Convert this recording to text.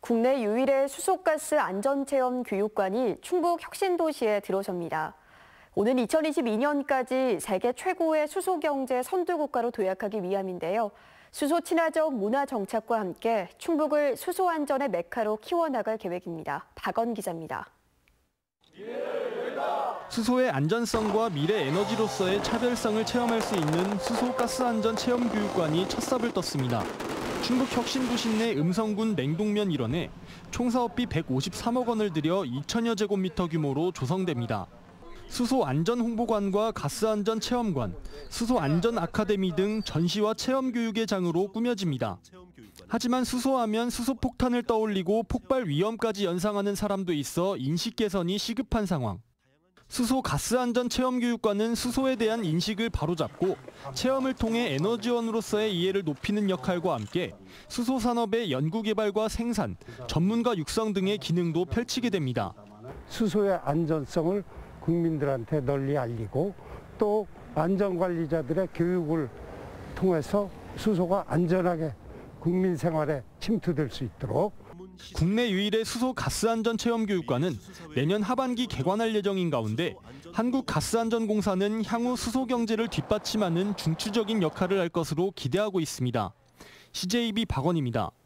국내 유일의 수소가스 안전체험 교육관이 충북 혁신도시에 들어섭니다. 오는 2022년까지 세계 최고의 수소경제 선두국가로 도약하기 위함인데요. 수소 친화적 문화 정착과 함께 충북을 수소안전의 메카로 키워나갈 계획입니다. 박원 기자입니다. 수소의 안전성과 미래 에너지로서의 차별성을 체험할 수 있는 수소가스안전체험교육관이 첫 삽을 떴습니다. 충북 혁신도시 내 음성군 맹동면 일원에 총 사업비 153억 원을 들여 2천여 제곱미터 규모로 조성됩니다. 수소안전홍보관과 가스안전체험관, 수소안전아카데미 등 전시와 체험교육의 장으로 꾸며집니다. 하지만 수소하면 수소폭탄을 떠올리고 폭발 위험까지 연상하는 사람도 있어 인식 개선이 시급한 상황. 수소가스안전체험교육관은 수소에 대한 인식을 바로잡고 체험을 통해 에너지원으로서의 이해를 높이는 역할과 함께 수소산업의 연구개발과 생산, 전문가 육성 등의 기능도 펼치게 됩니다. 수소의 안전성을 국민들한테 널리 알리고 또 안전관리자들의 교육을 통해서 수소가 안전하게 국민 생활에 침투될 수 있도록 국내 유일의 수소가스안전체험교육관은 내년 하반기 개관할 예정인 가운데 한국가스안전공사는 향후 수소경제를 뒷받침하는 중추적인 역할을 할 것으로 기대하고 있습니다. CJB 박원입니다.